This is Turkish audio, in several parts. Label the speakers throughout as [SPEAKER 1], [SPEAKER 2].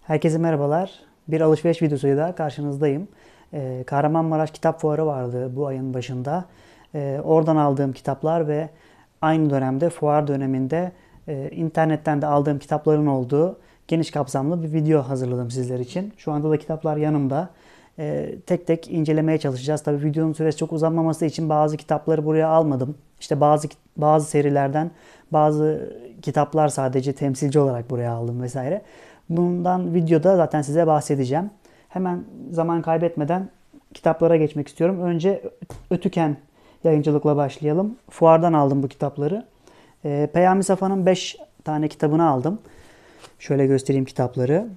[SPEAKER 1] Herkese merhabalar. Bir alışveriş videosuyla karşınızdayım. Kahramanmaraş Kitap Fuarı vardı bu ayın başında. Oradan aldığım kitaplar ve aynı dönemde fuar döneminde internetten de aldığım kitapların olduğu geniş kapsamlı bir video hazırladım sizler için. Şu anda da kitaplar yanımda. Tek tek incelemeye çalışacağız. Tabii videonun süresi çok uzanmaması için bazı kitapları buraya almadım. İşte bazı serilerden bazı kitaplar sadece temsilci olarak buraya aldım vesaire. Bundan videoda zaten size bahsedeceğim. Hemen zaman kaybetmeden kitaplara geçmek istiyorum. Önce Ötüken yayıncılıkla başlayalım. Fuardan aldım bu kitapları. Peyami Safa'nın 5 tane kitabını aldım. Şöyle göstereyim kitapları.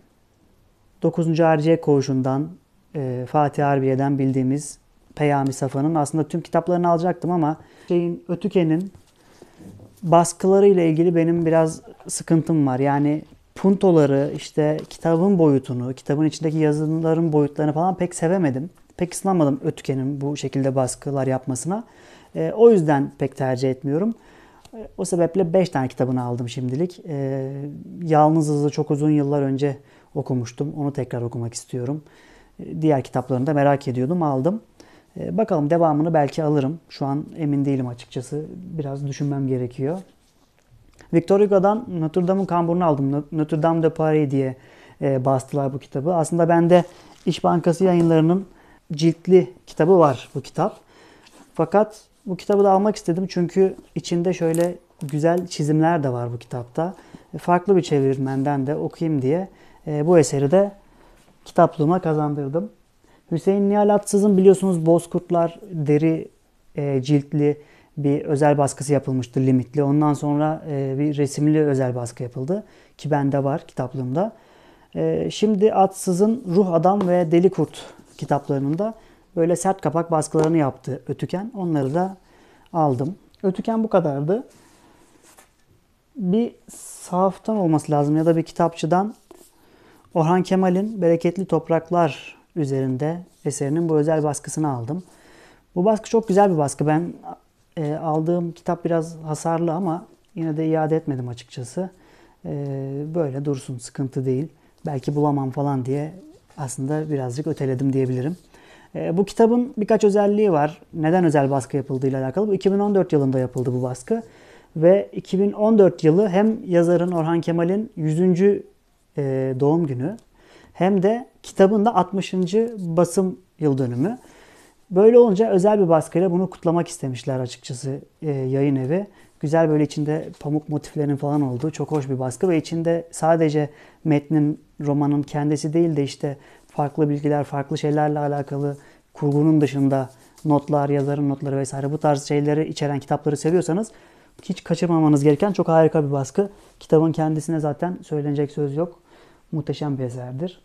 [SPEAKER 1] 9. Harciye Koğuşu'ndan, Fatih Harbiye'den bildiğimiz Peyami Safa'nın aslında tüm kitaplarını alacaktım ama Ötüken'in baskıları ile ilgili benim biraz sıkıntım var. Yani puntoları, işte kitabın boyutunu, kitabın içindeki yazıların boyutlarını falan pek sevemedim. Pek ısınamadım Ötüken'in bu şekilde baskılar yapmasına. O yüzden pek tercih etmiyorum. O sebeple 5 tane kitabını aldım şimdilik. Yalnız Hız'ı çok uzun yıllar önce okumuştum. Onu tekrar okumak istiyorum. Diğer kitaplarını da merak ediyordum, aldım. Bakalım devamını belki alırım. Şu an emin değilim açıkçası. Biraz düşünmem gerekiyor. Victor Hugo'dan Notre Dame'ın Kamburunu aldım. Notre Dame de Paris diye bastılar bu kitabı. Aslında bende İş Bankası Yayınları'nın ciltli kitabı var bu kitap. Fakat bu kitabı da almak istedim çünkü içinde şöyle güzel çizimler de var bu kitapta. Farklı bir çevirmenden de okuyayım diye bu eseri de kitaplığıma kazandırdım. Hüseyin Nihal Atsız'ın biliyorsunuz Bozkurtlar deri ciltli bir özel baskısı yapılmıştı, limitli. Ondan sonra bir resimli özel baskı yapıldı ki bende var kitaplığımda. Şimdi Atsız'ın Ruh Adam ve Deli Kurt kitaplarının da böyle sert kapak baskılarını yaptı Ötüken. Onları da aldım. Ötüken bu kadardı. Bir sahaftan olması lazım ya da bir kitapçıdan Orhan Kemal'in Bereketli Topraklar üzerinde eserinin bu özel baskısını aldım. Bu baskı çok güzel bir baskı. Ben aldığım kitap biraz hasarlı ama yine de iade etmedim açıkçası. Böyle dursun, sıkıntı değil. Belki bulamam falan diye aslında birazcık öteledim diyebilirim. Bu kitabın birkaç özelliği var. Neden özel baskı yapıldığıyla alakalı. Bu 2014 yılında yapıldı bu baskı. Ve 2014 yılı hem yazarın Orhan Kemal'in 100. Doğum günü hem de kitabın da 60. basım yıl dönümü. Böyle olunca özel bir baskıyla bunu kutlamak istemişler açıkçası yayın evi. Güzel böyle içinde pamuk motiflerinin falan olduğu çok hoş bir baskı ve içinde sadece metnin, romanın kendisi değil de işte farklı bilgiler, farklı şeylerle alakalı kurgunun dışında notlar, yazarın notları vesaire bu tarz şeyleri içeren kitapları seviyorsanız hiç kaçırmamanız gereken çok harika bir baskı. Kitabın kendisine zaten söylenecek söz yok. Muhteşem bir eserdir.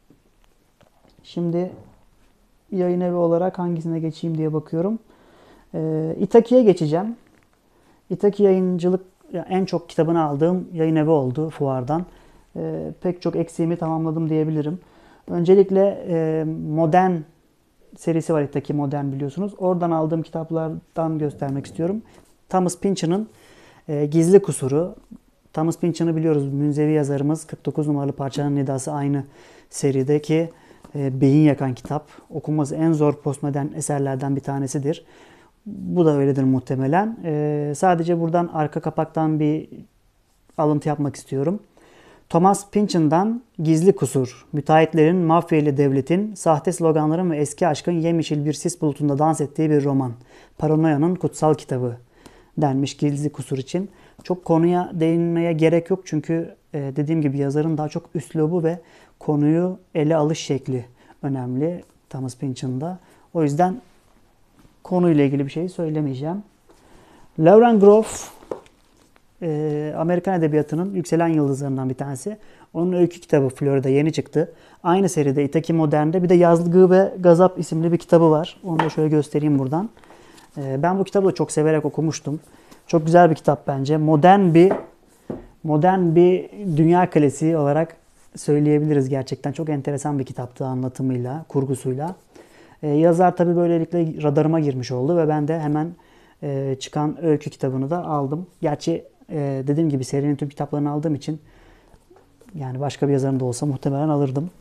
[SPEAKER 1] Şimdi yayın evi olarak hangisine geçeyim diye bakıyorum. İtaki'ye geçeceğim. İtaki yayıncılık en çok kitabını aldığım yayın evi oldu fuardan. Pek çok eksiğimi tamamladım diyebilirim. Öncelikle Modern serisi var, İtaki Modern biliyorsunuz. Oradan aldığım kitaplardan göstermek istiyorum. Thomas Pynchon'ın Gizli Kusuru. Thomas Pynchon'ı biliyoruz. Münzevi yazarımız. 49 numaralı Parçanın Nidası aynı serideki beyin yakan kitap. Okunması en zor postmodern eserlerden bir tanesidir. Bu da öyledir muhtemelen. Sadece buradan arka kapaktan bir alıntı yapmak istiyorum. Thomas Pynchon'dan Gizli Kusur, müteahhitlerin, mafya ile devletin, sahte sloganların ve eski aşkın yemyeşil bir sis bulutunda dans ettiği bir roman. Paranoya'nın kutsal kitabı denmiş Gizli Kusur için. Çok konuya değinmeye gerek yok çünkü dediğim gibi yazarın daha çok üslubu ve konuyu ele alış şekli önemli Thomas Pynchon'da. O yüzden konuyla ilgili bir şey söylemeyeceğim. Lauren Groff, Amerikan edebiyatının yükselen yıldızlarından bir tanesi. Onun öykü kitabı Florida yeni çıktı. Aynı seride İtaki Modern'de bir de Yazgı ve Gazap isimli bir kitabı var. Onu da şöyle göstereyim buradan. Ben bu kitabı da çok severek okumuştum. Çok güzel bir kitap bence. Modern bir dünya klasiği olarak söyleyebiliriz gerçekten. Çok enteresan bir kitaptı anlatımıyla, kurgusuyla. Yazar tabii böylelikle radarıma girmiş oldu ve ben de hemen çıkan öykü kitabını da aldım. Gerçi dediğim gibi serinin tüm kitaplarını aldığım için Yani başka bir yazarın da olsa muhtemelen alırdım.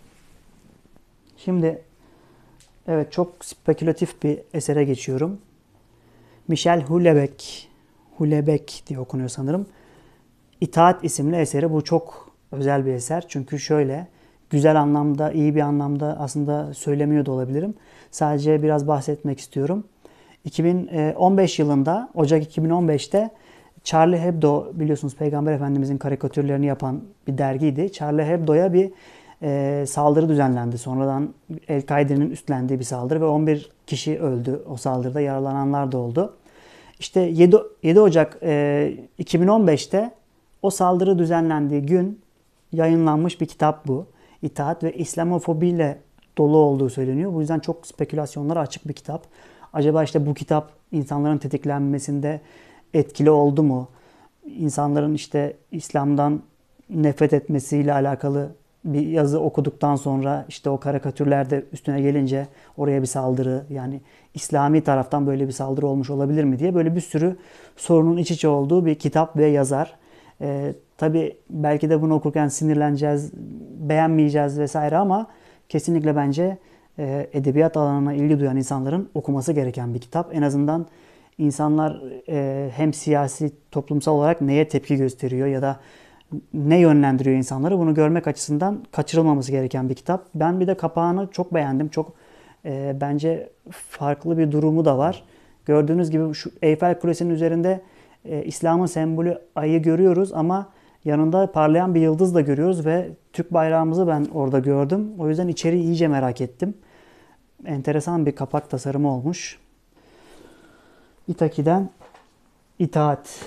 [SPEAKER 1] Şimdi evet, çok spekülatif bir esere geçiyorum. Michel Houellebecq diye okunuyor sanırım. İtaat isimli eseri. Bu çok özel bir eser. Çünkü şöyle, güzel anlamda, iyi bir anlamda aslında söylemiyor da olabilirim. Sadece biraz bahsetmek istiyorum. 2015 yılında, Ocak 2015'te Charlie Hebdo, biliyorsunuz Peygamber Efendimizin karikatürlerini yapan bir dergiydi. Charlie Hebdo'ya bir saldırı düzenlendi. Sonradan El-Kaide'nin üstlendiği bir saldırı ve 11 kişi öldü o saldırıda. Yaralananlar da oldu. İşte 7 Ocak 2015'te o saldırı düzenlendiği gün yayınlanmış bir kitap bu. İtaat ve İslamofobiyle dolu olduğu söyleniyor. Bu yüzden çok spekülasyonlara açık bir kitap. Acaba işte bu kitap insanların tetiklenmesinde etkili oldu mu? İnsanların işte İslam'dan nefret etmesiyle alakalı bir yazı okuduktan sonra işte o karikatürler de üstüne gelince oraya bir saldırı, yani İslami taraftan böyle bir saldırı olmuş olabilir mi diye böyle bir sürü sorunun iç içe olduğu bir kitap ve yazar. Tabii belki de bunu okurken sinirleneceğiz, beğenmeyeceğiz vesaire ama kesinlikle bence edebiyat alanına ilgi duyan insanların okuması gereken bir kitap. En azından insanlar hem siyasi, toplumsal olarak neye tepki gösteriyor ya da ne yönlendiriyor insanları, bunu görmek açısından kaçırılmaması gereken bir kitap. Ben bir de kapağını çok beğendim. Çok bence farklı bir durumu da var. Gördüğünüz gibi şu Eyfel Kulesi'nin üzerinde İslam'ın sembolü ayı görüyoruz ama yanında parlayan bir yıldız da görüyoruz ve Türk bayrağımızı ben orada gördüm. O yüzden içeriği iyice merak ettim. Enteresan bir kapak tasarımı olmuş. Itaki'den İtaat.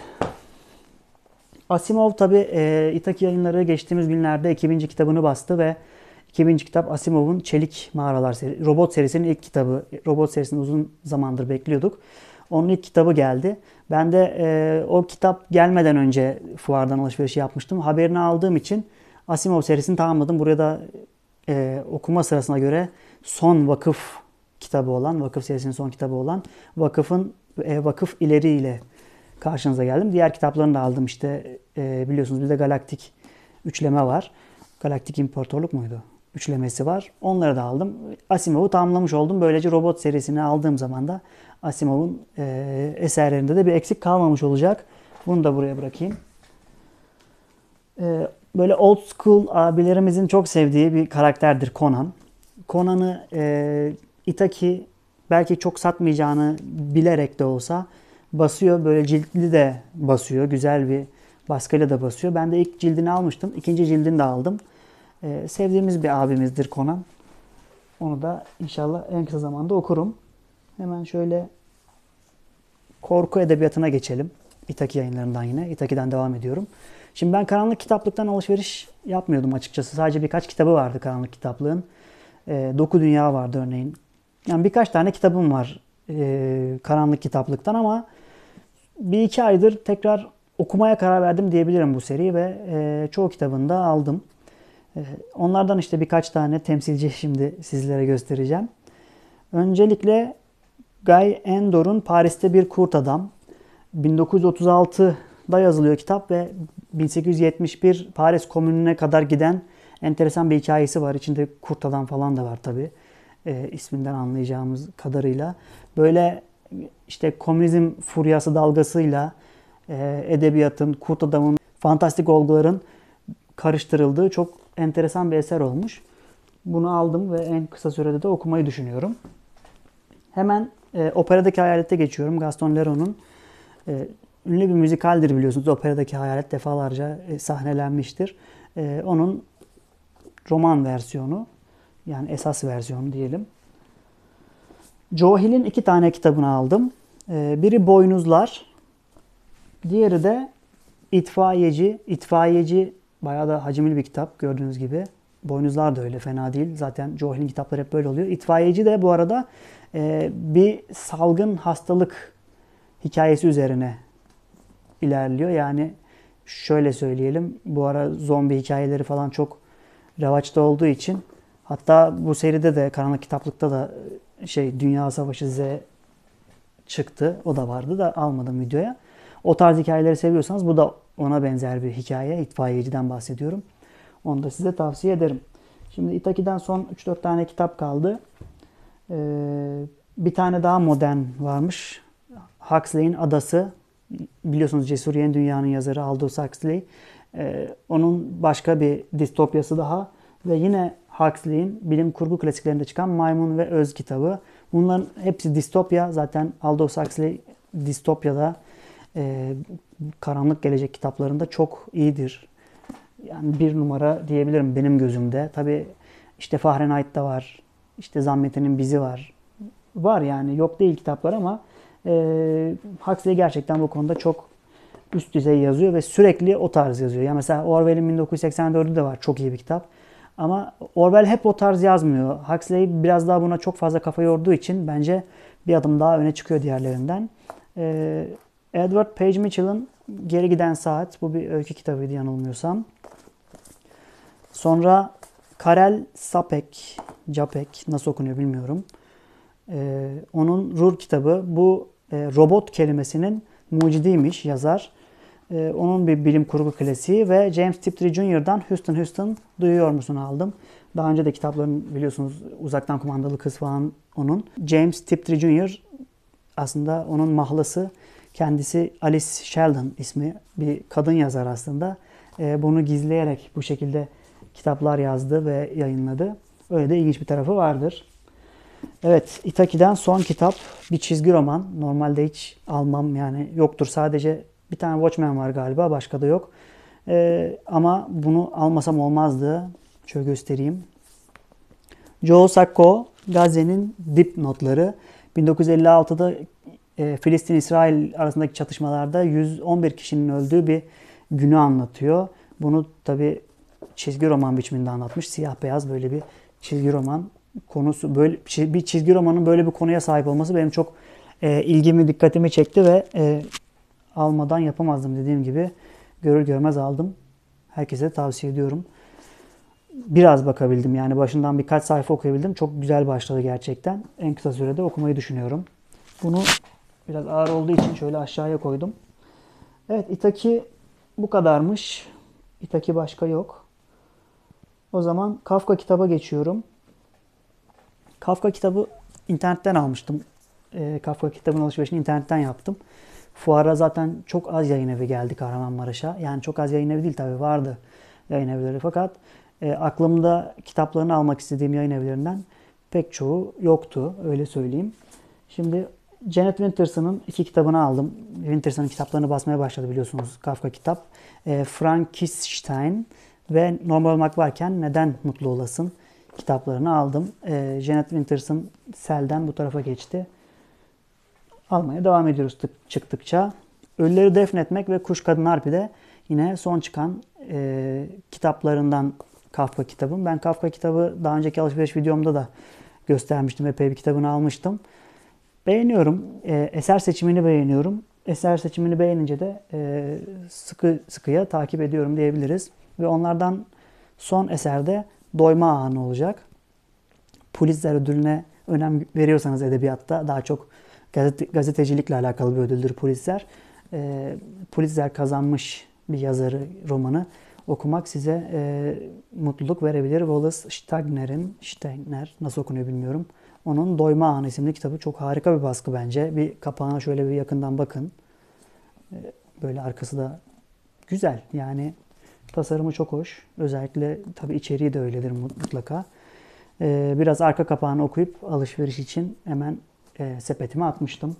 [SPEAKER 1] Asimov tabi Itaki Yayınları geçtiğimiz günlerde 2000. kitabını bastı ve 2000. kitap Asimov'un Çelik Mağaralar serisi, Robot serisinin ilk kitabı. Robot serisini uzun zamandır bekliyorduk. Onun ilk kitabı geldi. Ben de o kitap gelmeden önce fuardan alışveriş yapmıştım. Haberini aldığım için Asimov serisini tamamladım. Buraya da okuma sırasına göre son vakıf kitabı olan, vakıf serisinin son kitabı olan Vakıf İleri ile karşınıza geldim. Diğer kitaplarını da aldım işte, biliyorsunuz bir de Galaktik üçleme var. Galaktik İmparatorluk muydu? Üçlemesi var. Onları da aldım. Asimov'u tamamlamış oldum. Böylece Robot serisini aldığım zaman da Asimov'un eserlerinde de bir eksik kalmamış olacak. Bunu da buraya bırakayım. Böyle old school abilerimizin çok sevdiği bir karakterdir Conan. Conan'ı Itaki belki çok satmayacağını bilerek de olsa basıyor. Böyle ciltli de basıyor. Güzel bir baskıyla da basıyor. Ben de ilk cildini almıştım. İkinci cildini de aldım. Sevdiğimiz bir abimizdir Conan. Onu da inşallah en kısa zamanda okurum. Hemen şöyle korku edebiyatına geçelim. Itaki Yayınlarından yine. Itaki'den devam ediyorum. Şimdi ben karanlık kitaplıktan alışveriş yapmıyordum açıkçası. Sadece birkaç kitabı vardı karanlık kitaplığın. Doku Dünya vardı örneğin. Yani birkaç tane kitabım var karanlık kitaplıktan ama bir iki aydır tekrar okumaya karar verdim diyebilirim bu seriyi ve çoğu kitabını da aldım. Onlardan işte birkaç tane temsilci şimdi sizlere göstereceğim. Öncelikle Guy Endor'un Paris'te Bir Kurt Adam. 1936'da yazılıyor kitap ve 1871 Paris Komünü'ne kadar giden enteresan bir hikayesi var. İçinde kurt adam falan da var tabii. İsminden anlayacağımız kadarıyla. Böyle işte komünizm furyası dalgasıyla edebiyatın, kurt adamın, fantastik olguların karıştırıldığı çok enteresan bir eser olmuş. Bunu aldım ve en kısa sürede de okumayı düşünüyorum. Hemen Operadaki Hayalet'e geçiyorum. Gaston Leroux'un ünlü bir müzikaldir biliyorsunuz. Operadaki Hayalet defalarca sahnelenmiştir. Onun roman versiyonu, yani esas versiyonu diyelim. Joe Hill'in iki tane kitabını aldım. Biri Boynuzlar, diğeri de İtfaiyeci. İtfaiyeci bayağı da hacimli bir kitap gördüğünüz gibi. Boynuzlar da öyle, fena değil. Zaten Joe Hill'in kitapları hep böyle oluyor. İtfaiyeci de bu arada bir salgın hastalık hikayesi üzerine ilerliyor. Yani şöyle söyleyelim, bu ara zombi hikayeleri falan çok revaçta olduğu için, hatta bu seride de karanlık kitaplıkta da Dünya Savaşı Z çıktı. O da vardı da almadım videoya. O tarz hikayeleri seviyorsanız bu da ona benzer bir hikaye. İtfaiyeciden bahsediyorum. Onu da size tavsiye ederim. Şimdi Itaki'den son 3-4 tane kitap kaldı. Bir tane daha modern varmış. Huxley'in Adası. Biliyorsunuz Cesur Yeni Dünya'nın yazarı Aldous Huxley. Onun başka bir distopyası daha. Ve yine Huxley'in bilim kurgu klasiklerinde çıkan Maymun ve Öz kitabı. Bunların hepsi distopya. Zaten Aldous Huxley distopyada karanlık gelecek kitaplarında çok iyidir. Yani bir numara diyebilirim benim gözümde. Tabii işte Fahrenheit'ta var. İşte Zamyatin'in Bizi var. Var yani yok değil kitaplar ama Huxley gerçekten bu konuda çok üst düzey yazıyor ve sürekli o tarz yazıyor. Ya mesela Orwell'in 1984'ü de var. Çok iyi bir kitap. Ama Orwell hep o tarz yazmıyor. Huxley biraz daha buna çok fazla kafa yorduğu için bence bir adım daha öne çıkıyor diğerlerinden. Edward Page Mitchell'ın Geri Giden Saat. Bu bir öykü kitabıydı yanılmıyorsam. Sonra Karel Capek nasıl okunuyor bilmiyorum. Onun Rur kitabı. Bu robot kelimesinin mucidiymiş yazar. Onun bir bilim kurgu klasiği ve James Tiptree Jr.'dan Houston Houston duyuyor musun aldım. Daha önce de kitapların biliyorsunuz uzaktan kumandalı kız falan onun. James Tiptree Jr. aslında onun mahlası. Kendisi Alice Sheldon ismi bir kadın yazar aslında. Bunu gizleyerek bu şekilde kitaplar yazdı ve yayınladı. Öyle de ilginç bir tarafı vardır. Evet, Itaki'den son kitap bir çizgi roman. Normalde hiç almam yani yoktur. Sadece bir tane Watchmen var galiba. Başka da yok. Ama bunu almasam olmazdı. Şöyle göstereyim. Joe Sacco, Gazze'nin dipnotları. 1956'da Filistin-İsrail arasındaki çatışmalarda 111 kişinin öldüğü bir günü anlatıyor. Bunu tabi çizgi roman biçiminde anlatmış. Siyah beyaz böyle bir çizgi roman konusu. Böyle bir çizgi romanın böyle bir konuya sahip olması benim çok ilgimi, dikkatimi çekti ve almadan yapamazdım dediğim gibi. Görür görmez aldım. Herkese tavsiye ediyorum. Biraz bakabildim yani başından birkaç sayfa okuyabildim. Çok güzel başladı gerçekten. En kısa sürede okumayı düşünüyorum. Bunu biraz ağır olduğu için şöyle aşağıya koydum. Evet, Itaki bu kadarmış. Itaki başka yok. O zaman Kafka kitaba geçiyorum. Kafka kitabı internetten almıştım. Kafka kitabın alışverişini internetten yaptım. Fuara zaten çok az yayın evi geldi Kahramanmaraş'a. Yani çok az yayın evi değil tabii vardı yayın evleri. Fakat aklımda kitaplarını almak istediğim yayın evlerinden pek çoğu yoktu öyle söyleyeyim. Şimdi Janet Winterson'ın 2 kitabını aldım. Winterson'ın kitaplarını basmaya başladı biliyorsunuz Kafka kitap. Frankenstein ve Normal Olmak Varken Neden Mutlu Olasın kitaplarını aldım. Janet Winterson Sel'den bu tarafa geçti. Almaya devam ediyoruz çıktıkça. Ölüleri Defnetmek ve Kuş Kadın Harpi'de yine son çıkan kitaplarından Kafka kitabım. Ben Kafka kitabı daha önceki alışveriş videomda da göstermiştim. Epey bir kitabını almıştım. Beğeniyorum. Eser seçimini beğeniyorum. Eser seçimini beğenince de sıkıya takip ediyorum diyebiliriz. Ve onlardan son eserde Doyma Anı olacak. Pulitzer ödülüne önem veriyorsanız edebiyatta daha çok gazetecilikle alakalı bir ödüldür Pulitzer. Pulitzer kazanmış bir yazarı romanı okumak size mutluluk verebilir. Wallace Steiner nasıl okunuyor bilmiyorum. Onun Doyma Anı isimli kitabı çok harika bir baskı bence. Bir kapağına şöyle bir yakından bakın. Böyle arkası da güzel. Yani tasarımı çok hoş. Özellikle tabii içeriği de öyledir mutlaka. Biraz arka kapağını okuyup alışveriş için hemen sepetime atmıştım.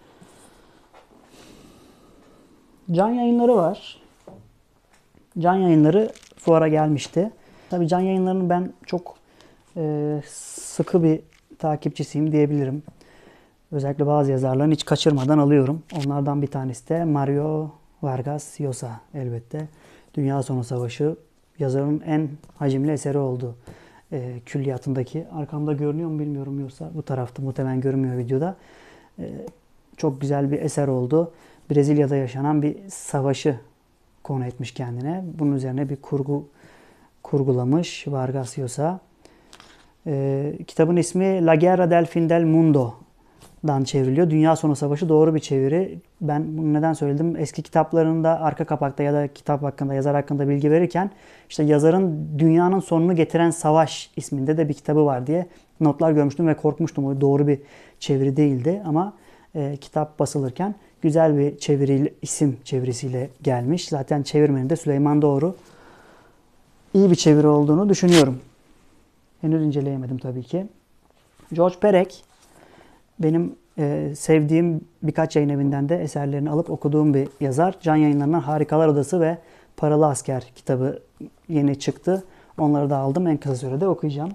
[SPEAKER 1] Can Yayınları var. Can Yayınları fuara gelmişti. Tabii Can Yayınları'nın ben çok sıkı bir takipçisiyim diyebilirim. Özellikle bazı yazarların hiç kaçırmadan alıyorum. Onlardan bir tanesi de Mario Vargas Llosa elbette. Dünya Sonu Savaşı yazarın en hacimli eseri oldu. Külliyatındaki. Arkamda görünüyor mu bilmiyorum yoksa bu tarafta muhtemelen görünmüyor videoda. Çok güzel bir eser oldu. Brezilya'da yaşanan bir savaşı konu etmiş kendine. Bunun üzerine bir kurgulamış Vargas Llosa. Kitabın ismi La Guerra del Fin del Mundo. dan çevriliyor. Dünya Sonu Savaşı doğru bir çeviri. Ben bunu neden söyledim? Eski kitaplarında arka kapakta ya da kitap hakkında, yazar hakkında bilgi verirken işte yazarın Dünyanın Sonunu Getiren Savaş isminde de bir kitabı var diye notlar görmüştüm ve korkmuştum. O doğru bir çeviri değildi ama kitap basılırken güzel bir isim çevirisiyle gelmiş. Zaten çevirmenin de Süleyman Doğru iyi bir çeviri olduğunu düşünüyorum. Henüz inceleyemedim tabii ki. George Perec benim sevdiğim birkaç yayın evinden de eserlerini alıp okuduğum bir yazar. Can Yayınları'ndan Harikalar Odası ve Paralı Asker kitabı yeni çıktı. Onları da aldım. En kısa sürede okuyacağım.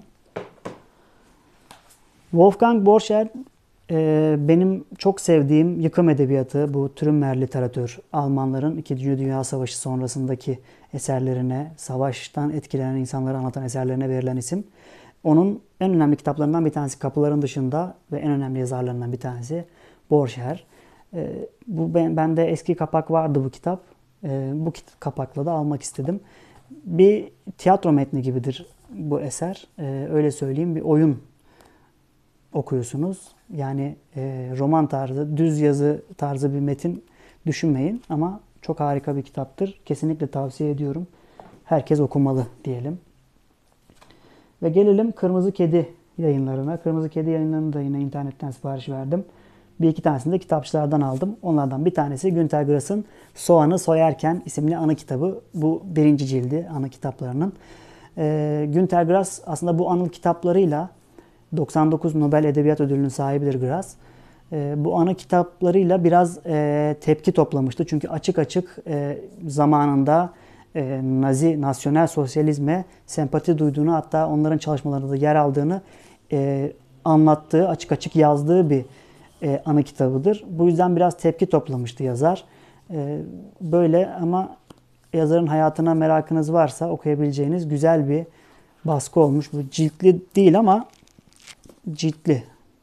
[SPEAKER 1] Wolfgang Borcher benim çok sevdiğim yıkım edebiyatı, bu Trümmer literatür, Almanların 2. Dünya Savaşı sonrasındaki eserlerine, savaştan etkilenen insanları anlatan eserlerine verilen isim. Onun en önemli kitaplarından bir tanesi Kapıların Dışında ve en önemli yazarlarından bir tanesi Borcher. Bende eski kapak vardı bu kitap. Bu kapakla da almak istedim. Bir tiyatro metni gibidir bu eser. Öyle söyleyeyim, bir oyun okuyorsunuz. Yani roman tarzı, düz yazı tarzı bir metin düşünmeyin ama çok harika bir kitaptır. Kesinlikle tavsiye ediyorum. Herkes okumalı diyelim. Ve gelelim Kırmızı Kedi yayınlarına. Kırmızı Kedi yayınlarını da yine internetten sipariş verdim. Bir iki tanesini de kitapçılardan aldım. Onlardan bir tanesi Günter Grass'ın Soğanı Soyarken isimli anı kitabı. Bu birinci cildi anı kitaplarının. Günter Grass aslında bu anı kitaplarıyla 99 Nobel Edebiyat Ödülü'nün sahibidir Grass. Bu anı kitaplarıyla biraz tepki toplamıştı. Çünkü açık açık zamanında Nazi, nasyonel sosyalizme sempati duyduğunu, hatta onların çalışmalarında yer aldığını anlattığı, açık açık yazdığı bir anı kitabıdır. Bu yüzden biraz tepki toplamıştı yazar. Böyle ama yazarın hayatına merakınız varsa okuyabileceğiniz güzel bir baskı olmuş. Bu ciltli değil ama ciltli.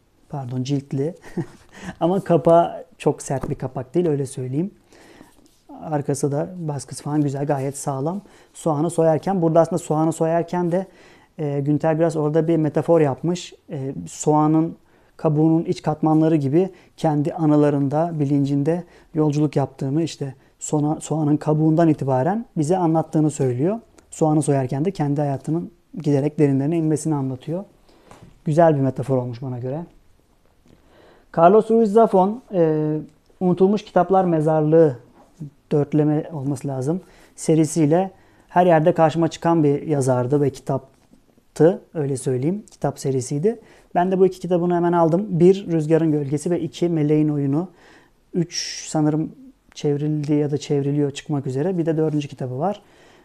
[SPEAKER 1] Ama kapağı çok sert bir kapak değil, öyle söyleyeyim. Arkası da baskısı falan güzel, gayet sağlam. Soğanı soyarken, burada aslında soğanı soyarken de Günter Grass orada bir metafor yapmış. Soğanın kabuğunun iç katmanları gibi kendi anılarında, bilincinde yolculuk yaptığını, işte soğanın kabuğundan itibaren bize anlattığını söylüyor. Soğanı soyarken de kendi hayatının giderek derinlerine inmesini anlatıyor. Güzel bir metafor olmuş bana göre. Carlos Ruiz Zafón, Unutulmuş Kitaplar Mezarlığı, dörtleme olması lazım, serisiyle her yerde karşıma çıkan bir yazardı ve kitaptı, öyle söyleyeyim. Kitap serisiydi. Ben de bu iki kitabını hemen aldım. 1 Rüzgarın Gölgesi ve 2 Meleğin Oyunu. 3 sanırım çevrildi ya da çevriliyor, çıkmak üzere. Bir de 4. kitabı var.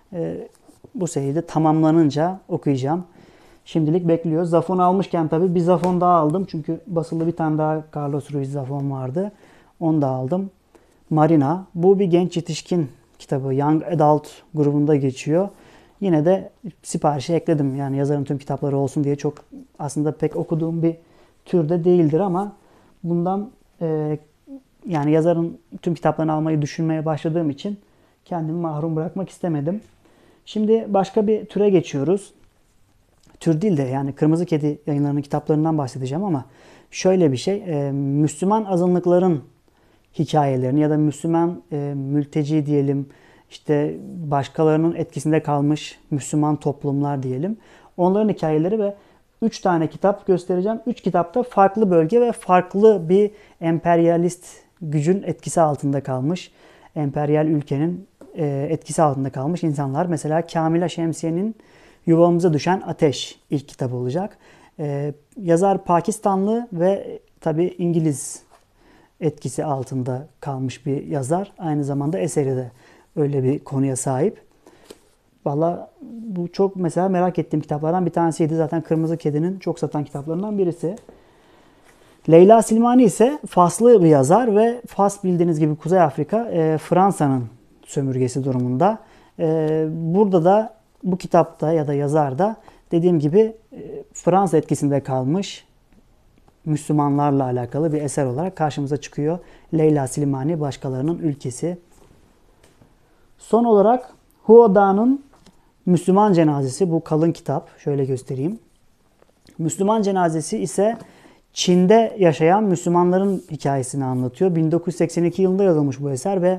[SPEAKER 1] Bu seride tamamlanınca okuyacağım. Şimdilik bekliyor. Zafon almışken tabii bir Zafon daha aldım. Çünkü basılı bir tane daha Carlos Ruiz Zafón vardı. Onu da aldım. Marina. Bu bir genç yetişkin kitabı. Young Adult grubunda geçiyor. Yine de siparişe ekledim. Yani yazarın tüm kitapları olsun diye, çok aslında pek okuduğum bir türde değildir ama bundan yani yazarın tüm kitaplarını almayı düşünmeye başladığım için kendimi mahrum bırakmak istemedim. Şimdi başka bir türe geçiyoruz. Tür değil de yani Kırmızı Kedi yayınlarının kitaplarından bahsedeceğim ama şöyle bir şey. Müslüman azınlıkların hikayelerini ya da Müslüman mülteci diyelim, işte başkalarının etkisinde kalmış Müslüman toplumlar diyelim. Onların hikayeleri ve 3 tane kitap göstereceğim. 3 kitapta farklı bölge ve farklı bir emperyalist gücün etkisi altında kalmış, emperyal ülkenin etkisi altında kalmış insanlar. Mesela Kamila Şemsiye'nin Yuvamıza Düşen Ateş ilk kitabı olacak. Yazar Pakistanlı ve tabii İngiliz etkisi altında kalmış bir yazar. Aynı zamanda eseri de öyle bir konuya sahip. Valla bu çok mesela merak ettiğim kitaplardan bir tanesiydi. Zaten Kırmızı Kedi'nin çok satan kitaplarından birisi. Leyla Silmani ise Faslı bir yazar ve Fas bildiğiniz gibi Kuzey Afrika, Fransa'nın sömürgesi durumunda. Burada da bu kitapta ya da yazarda dediğim gibi Fransa etkisinde kalmış Müslümanlarla alakalı bir eser olarak karşımıza çıkıyor. Leyla Silmani, Başkalarının Ülkesi. Son olarak Huoda'nın Müslüman Cenazesi, bu kalın kitap. Şöyle göstereyim. Müslüman Cenazesi ise Çin'de yaşayan Müslümanların hikayesini anlatıyor. 1982 yılında yazılmış bu eser ve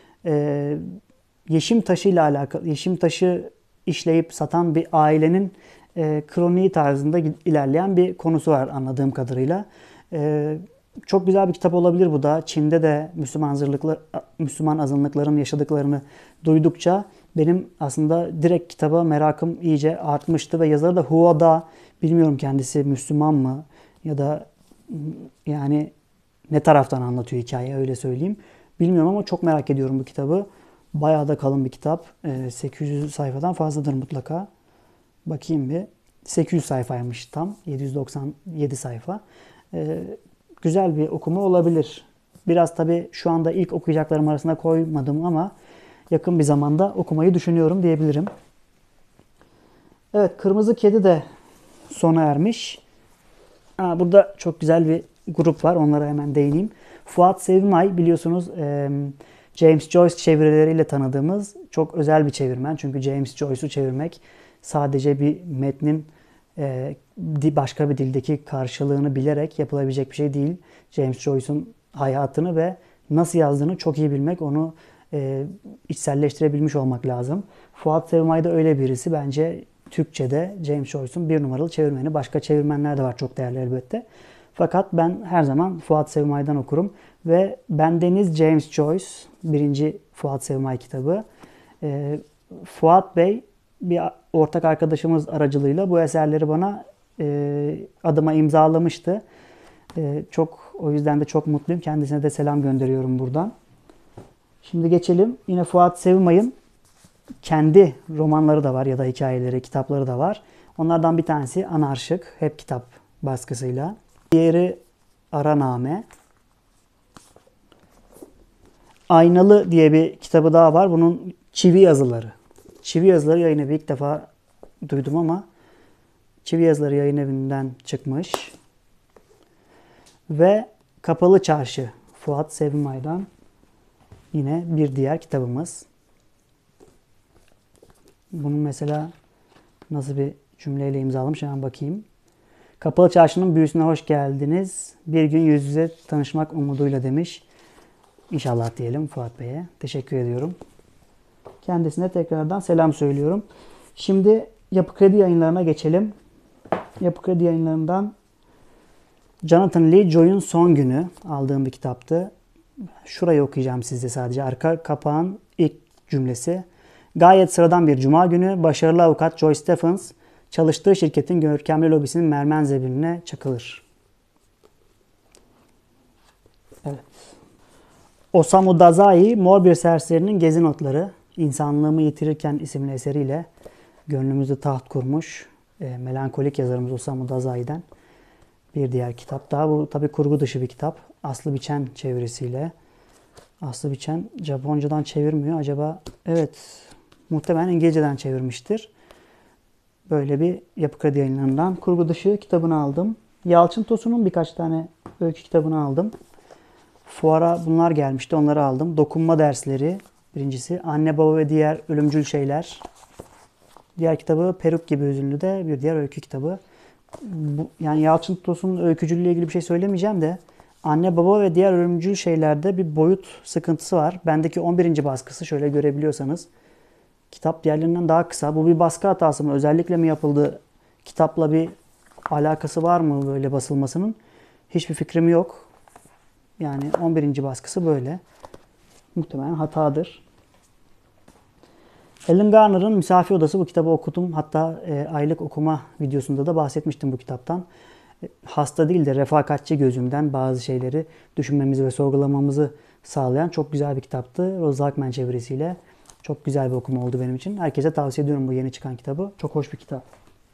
[SPEAKER 1] yeşim taşı ile alakalı, yeşim taşı işleyip satan bir ailenin kroniği tarzında ilerleyen bir konusu var anladığım kadarıyla. Çok güzel bir kitap olabilir bu da. Çin'de de Müslüman azınlıkların yaşadıklarını duydukça benim aslında direkt kitaba merakım iyice artmıştı ve yazarı da Huo Da, bilmiyorum kendisi Müslüman mı ya da yani ne taraftan anlatıyor hikaye, öyle söyleyeyim. Bilmiyorum ama çok merak ediyorum bu kitabı. Bayağı da kalın bir kitap. 800 sayfadan fazladır mutlaka. Bakayım bir. 800 sayfaymış tam. 797 sayfa. Güzel bir okuma olabilir. Biraz tabii şu anda ilk okuyacaklarım arasında koymadım ama yakın bir zamanda okumayı düşünüyorum diyebilirim. Evet, Kırmızı Kedi de sona ermiş. Burada çok güzel bir grup var. Onlara hemen değineyim. Fuat Sevimay, biliyorsunuz James Joyce çevirileriyle tanıdığımız çok özel bir çevirmen. Çünkü James Joyce'u çevirmek sadece bir metnin başka bir dildeki karşılığını bilerek yapılabilecek bir şey değil. James Joyce'un hayatını ve nasıl yazdığını çok iyi bilmek, onu içselleştirebilmiş olmak lazım. Fuat Sevimay da öyle birisi. Bence Türkçe'de James Joyce'un bir numaralı çevirmeni. Başka çevirmenler de var çok değerli elbette. Fakat ben her zaman Fuat Sevimay'dan okurum. Ve Bendeniz James Joyce, birinci Fuat Sevimay kitabı. Fuat Bey bir ortak arkadaşımız aracılığıyla bu eserleri bana adıma imzalamıştı. O yüzden de çok mutluyum. Kendisine de selam gönderiyorum buradan. Şimdi geçelim. Yine Fuat Sevimay'ın kendi romanları da var ya da hikayeleri, kitapları da var. Onlardan bir tanesi Anarşık, hep kitap baskısıyla. Diğeri Araname. Aynalı diye bir kitabı daha var. Bunun Çivi Yazıları. Çivi Yazıları yayın evi, ilk defa duydum ama Çivi Yazıları yayın evinden çıkmış. Ve Kapalı Çarşı, Fuat Sevimay'dan yine bir diğer kitabımız. Bunun mesela nasıl bir cümleyle imzalamış hemen bakayım. Kapalı Çarşı'nın büyüsüne hoş geldiniz. Bir gün yüz yüze tanışmak umuduyla demiş. İnşallah diyelim Fuat Bey'e. Teşekkür ediyorum. Kendisine tekrardan selam söylüyorum. Şimdi Yapı Kredi Yayınları'na geçelim. Yapı Kredi Yayınları'ndan Jonathan Lee Joy'un Son Günü aldığım bir kitaptı. Şurayı okuyacağım size sadece. Arka kapağın ilk cümlesi. Gayet sıradan bir cuma günü başarılı avukat Joy Stephens çalıştığı şirketin görkemli lobisinin mermer zeminine çakılır. Evet. Osamu Dazai, Mor Bir Serserinin Gezi Notları, İnsanlığımı Yitirirken isimli eseriyle gönlümüzde taht kurmuş melankolik yazarımız Osamu Dazai'den bir diğer kitap daha. Bu tabi kurgu dışı bir kitap. Aslı Biçen çevirisiyle. Aslı Biçen Japoncadan çevirmiyor. Acaba evet, muhtemelen İngilizceden çevirmiştir. Böyle bir Yapı Kredi Yayınları'ndan kurgu dışı kitabını aldım. Yalçın Tosun'un birkaç tane öykü kitabını aldım. Fuara bunlar gelmişti. Onları aldım. Dokunma Dersleri birincisi. Anne Baba ve Diğer Ölümcül Şeyler. Diğer kitabı Peruk Gibi Hüzünlü de bir diğer öykü kitabı. Yani Yalçın Tosun'un öykücülüğüyle ilgili bir şey söylemeyeceğim de Anne Baba ve Diğer Ölümcül Şeyler'de bir boyut sıkıntısı var. Bendeki 11. baskısı, şöyle görebiliyorsanız. Kitap diğerlerinden daha kısa. Bu bir baskı hatası mı? Özellikle mi yapıldı? Kitapla bir alakası var mı böyle basılmasının? Hiçbir fikrim yok. Yani 11. baskısı böyle. Muhtemelen hatadır. Helen Garner'ın Misafir Odası, bu kitabı okudum. Hatta aylık okuma videosunda da bahsetmiştim bu kitaptan. Hasta değil de refakatçi gözümden bazı şeyleri düşünmemizi ve sorgulamamızı sağlayan çok güzel bir kitaptı. Rosa Akmen çevirisiyle. Çok güzel bir okuma oldu benim için. Herkese tavsiye ediyorum bu yeni çıkan kitabı. Çok hoş bir kitap.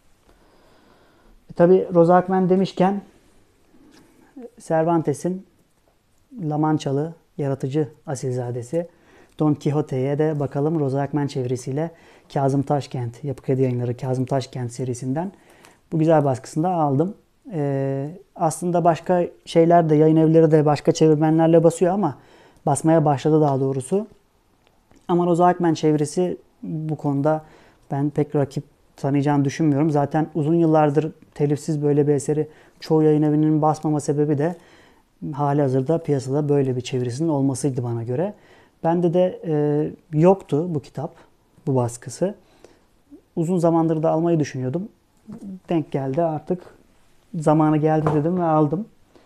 [SPEAKER 1] Tabii Rosa Akmen demişken Cervantes'in La Manchalı yaratıcı asilzadesi Don Quixote'ye de bakalım. Rosa Akmen çevirisiyle Kazım Taşkent, Yapı Kredi Yayınları Kazım Taşkent serisinden bu güzel baskısında aldım. Aslında başka şeyler de, yayın evleri de başka çevirmenlerle basıyor ama basmaya başladı daha doğrusu. Ama Rosa Akmen çevirisi bu konuda ben pek rakip tanıyacağını düşünmüyorum. Zaten uzun yıllardır telifsiz böyle bir eseri çoğu yayın evinin basmama sebebi de halihazırda piyasada böyle bir çevirisinin olmasıydı bana göre. Bende de yoktu bu kitap, bu baskısı. Uzun zamandır da almayı düşünüyordum. Denk geldi, artık zamanı geldi dedim ve aldım.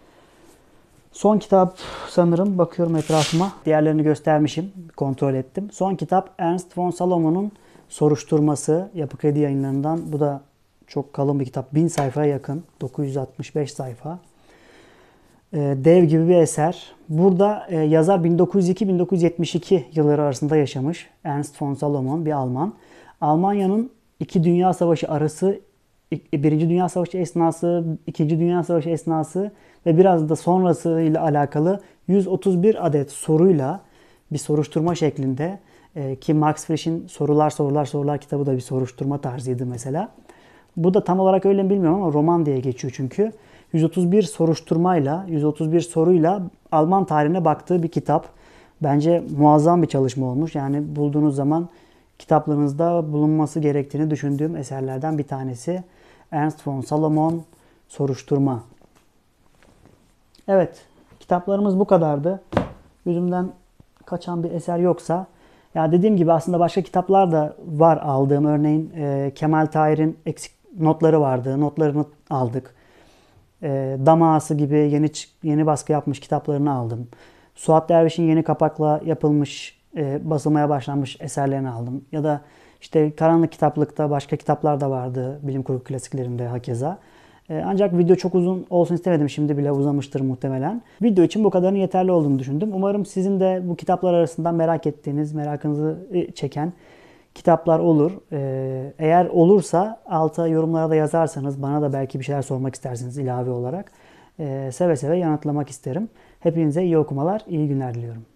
[SPEAKER 1] Son kitap sanırım, bakıyorum etrafıma. Diğerlerini göstermişim, kontrol ettim. Son kitap Ernst von Salomon'un Soruşturması, Yapı Kredi Yayınları'ndan. Bu da çok kalın bir kitap. 1000 sayfaya yakın. 965 sayfa. Dev gibi bir eser. Burada yazar 1902-1972 yılları arasında yaşamış. Ernst von Salomon bir Alman. Almanya'nın iki Dünya Savaşı arası, Birinci Dünya Savaşı esnası, İkinci Dünya Savaşı esnası ve biraz da sonrası ile alakalı 131 adet soruyla bir soruşturma şeklinde, ki Max Frisch'in Sorular kitabı da bir soruşturma tarzıydı mesela. Bu da tam olarak öyle mi bilmiyorum ama roman diye geçiyor çünkü. 131 soruşturmayla, 131 soruyla Alman tarihine baktığı bir kitap. Bence muazzam bir çalışma olmuş. Yani bulduğunuz zaman kitaplarınızda bulunması gerektiğini düşündüğüm eserlerden bir tanesi. Ernst von Salomon, Soruşturma. Evet, kitaplarımız bu kadardı. Gözümden kaçan bir eser yoksa, ya dediğim gibi aslında başka kitaplar da var aldığım. Örneğin Kemal Tahir'in eksik notları vardı. Notlarını aldık. Dam Ağası gibi yeni baskı yapmış kitaplarını aldım. Suat Derviş'in yeni kapakla yapılmış, basılmaya başlanmış eserlerini aldım. Ya da işte Karanlık Kitaplık'ta başka kitaplar da vardı, bilim kurgu klasiklerinde hakeza. Ancak video çok uzun olsun istemedim. Şimdi bile uzamıştır muhtemelen. Video için bu kadarının yeterli olduğunu düşündüm. Umarım sizin de bu kitaplar arasından merak ettiğiniz, merakınızı çeken kitaplar olur. Eğer olursa alta yorumlara da yazarsanız, bana da belki bir şeyler sormak istersiniz ilave olarak, seve seve yanıtlamak isterim. Hepinize iyi okumalar, iyi günler diliyorum.